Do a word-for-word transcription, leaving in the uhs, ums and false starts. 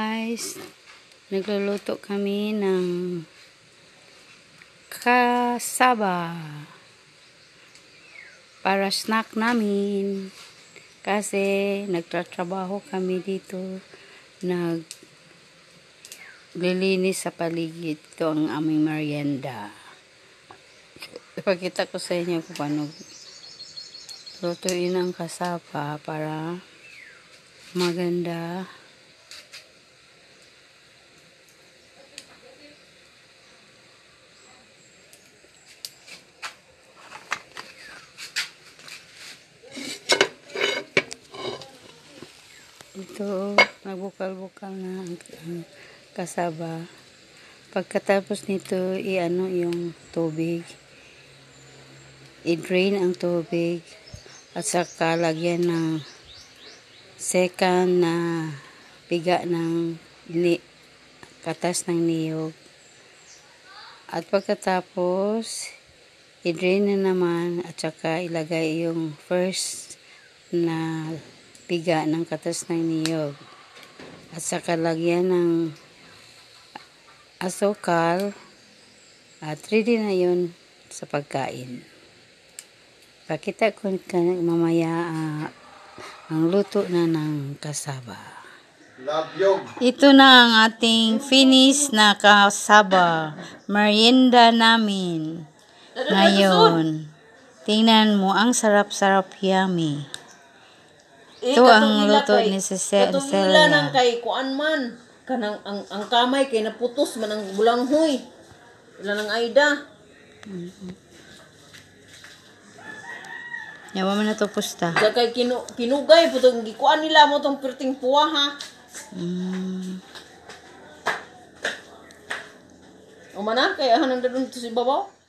guys, nagluluto kami ng cassava para snack namin kasi nagtatrabaho kami dito, naglilinis sa paligid. Ito ang aming merienda. Ipakita ko sa inyo kung paano lutuin ang cassava para maganda. Ito, nagbukal-bukal na ang, ang cassava. Pagkatapos nito, i-ano yung tubig. I-drain ang tubig at saka lagyan ng second na piga ng ni, katas ng niyog. At pagkatapos, i-drain na naman at saka ilagay yung first na piga ng katas ng niyog. At saka lagyan ng asukal at ready na yun sa pagkain. Pakita ko mamaya uh, ang luto na ng cassava. Ito na ang ating finish na cassava. Merienda namin. Ngayon, tingnan mo, ang sarap-sarap, yummy. Ito ang luto ni Celia. Katong ila nang kay kuan man. Kanang ang, ang kamay kay naputos man ang bulanghoy. Ila nang Aida. Mm-hmm. Yawa man na to pusta. Sa kay kinu, kinugay putong gikuan nila mo tong perting puwa ha. Mm. O mana kay ahan ang dadun to si babaw.